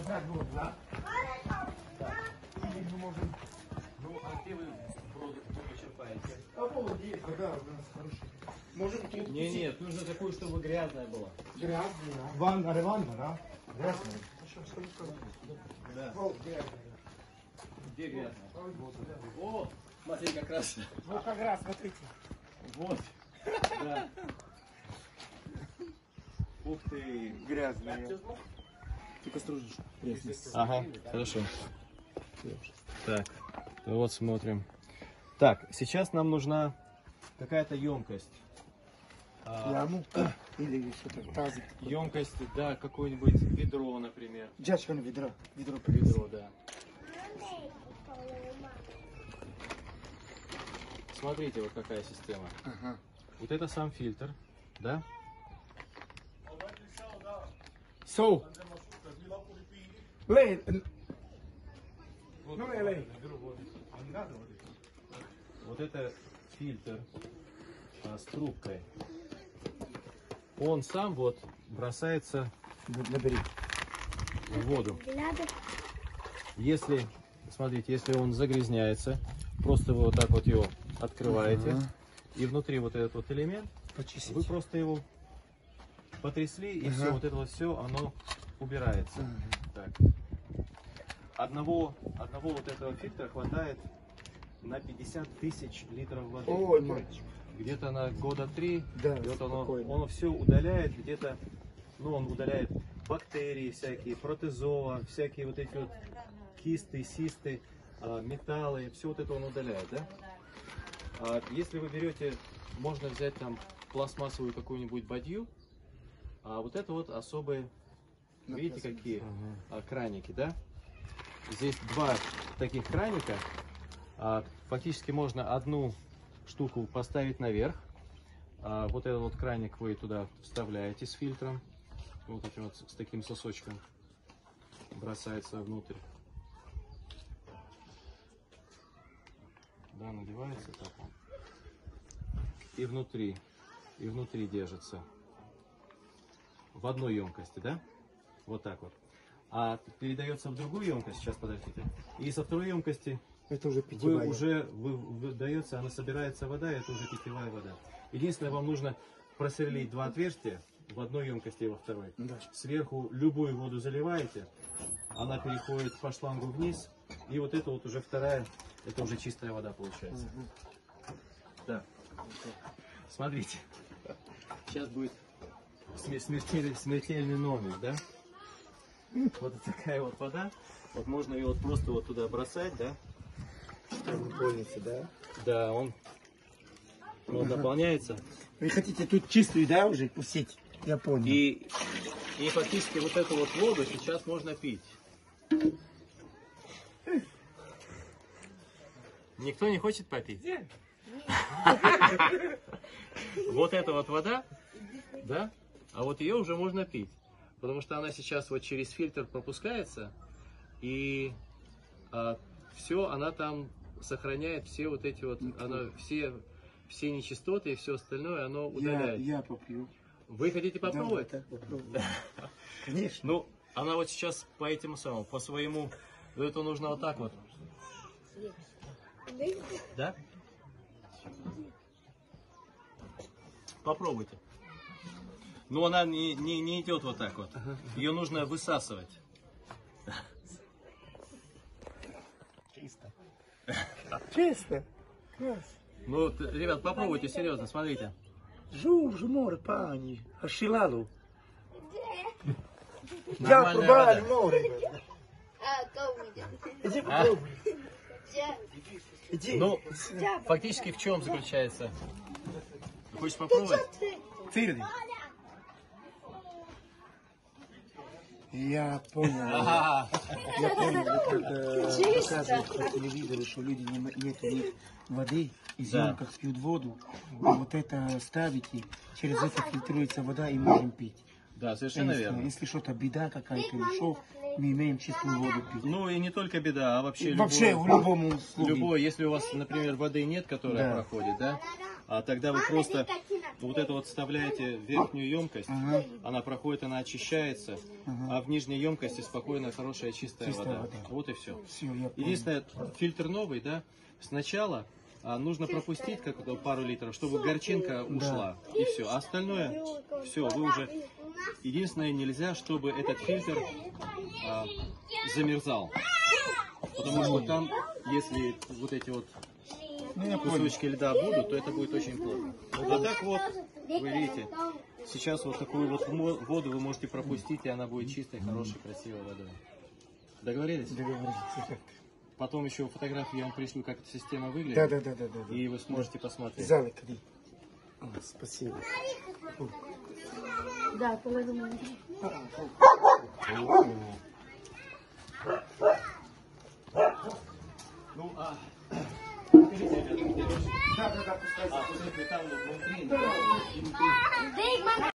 знать было, да? Или мы можем... Ну, а где вы воду черпаете? А вот есть, да, у нас хороший. Можем тут... Нет, нужно такую, чтобы грязная была. Грязная, да? Ванна, да? Грязная. Да. Вот, грязная. Где грязная? О, смотри, как раз. Вот как раз, смотрите. Вот. Да. Ух ты. Грязная. Только осторожно. Ага, хорошо. Так, вот смотрим. Так, сейчас нам нужна какая-то емкость. Яму или что-то, тазик. Емкость, да, какое-нибудь ведро, например. Дядька на ведро. Ведро, да. Смотрите, вот какая система. Ага. Вот это сам фильтр, да? So, lei, non è lei. Вот это фильтр с трубкой. Он сам вот бросается Набери. в воду. Если, смотрите, если он загрязняется, просто вы вот так вот его открываете, и внутри вот этот вот элемент, Почистить. вы просто его потрясли, и все, вот это вот все, оно убирается. Так. Одного вот этого фильтра хватает на 50 тысяч литров воды. Ой, мальчик. Где-то на года 3, Да, и вот спокойно. он все удаляет, где-то, ну, он удаляет бактерии всякие, протозоа, всякие вот эти вот кисты, систы, металлы, все вот это он удаляет, да? Если вы берете, можно взять там пластмассовую какую-нибудь бадью, а вот это вот особые, видите, какие краники, да? Здесь два таких краника. Фактически можно одну штуку поставить наверх. Вот этот вот краник вы туда вставляете с фильтром. Вот этим вот с таким сосочком бросается внутрь. Да, надевается так он. И внутри держится. В одной емкости, да? Вот так вот. А передается в другую емкость, сейчас подождите. И со второй емкости Это уже питьевая. выдается, она собирается вода, и это уже питьевая вода. Единственное, вам нужно просверлить два отверстия в одной емкости и во второй. Да. Сверху любую воду заливаете, она переходит по шлангу вниз, и вот это вот уже вторая, это уже чистая вода получается. Да. Смотрите, сейчас будет смертельный номер, да? Вот такая вот вода, вот можно ее вот просто вот туда бросать, да? Чтобы пользоваться, да? Да, он наполняется. Вы хотите тут чистую, да, уже пустить? Я понял. И фактически вот эту вот воду сейчас можно пить. Никто не хочет попить? Вот эта вот вода, да? А вот ее уже можно пить. Потому что она сейчас вот через фильтр пропускается, и все, она там сохраняет все вот эти вот, она все нечистоты и все остальное, оно удаляет. Я попью. Вы хотите попробовать? Да, попробуем. Конечно. Ну, она вот сейчас по этому самому, по своему, это нужно вот так вот. Да? Попробуйте. Но она не идет вот так вот. Ее нужно высасывать. Чисто. Чисто. Ну, ребят, попробуйте, серьезно, смотрите. Жур, пани, ашилалу. Нормальная вода. море. Иди попробуй. Иди. Ну, фактически в чем заключается? Хочешь попробовать? Твердый. Я понял. Ага. Я понял, как показывают по телевизору, что люди нет у них воды, из Да. емках пьют воду. Вот это ставите, через это фильтруется вода и можем пить. Да, совершенно верно. Если что-то беда какая-то или что, мы имеем чистую воду пить. Ну и не только беда, а вообще Вообще в любом условии. любой, если у вас, например, воды нет, которая Да. проходит, да, тогда вы просто Вот это вот вставляете в верхнюю емкость, она проходит, она очищается, а в нижней емкости спокойная, хорошая, чистая вода. Вот и все. Единственное, фильтр новый, да, сначала нужно пропустить как пару литров, чтобы горчинка ушла, и все. А остальное, все, вы уже... Единственное, нельзя, чтобы этот фильтр замерзал. Потому что там, если вот эти вот кусочки льда будут, то это будет очень плохо. А так вот, вы видите, сейчас вот такую вот воду вы можете пропустить, и она будет чистой, хорошей, красивой водой. Договорились? Договорились. Потом еще фотографии я вам пришлю, как эта система выглядит. Да. И вы сможете посмотреть. Залы, спасибо. Да, половину. Ну, скажите, ребята, Да, пускай. там внутри.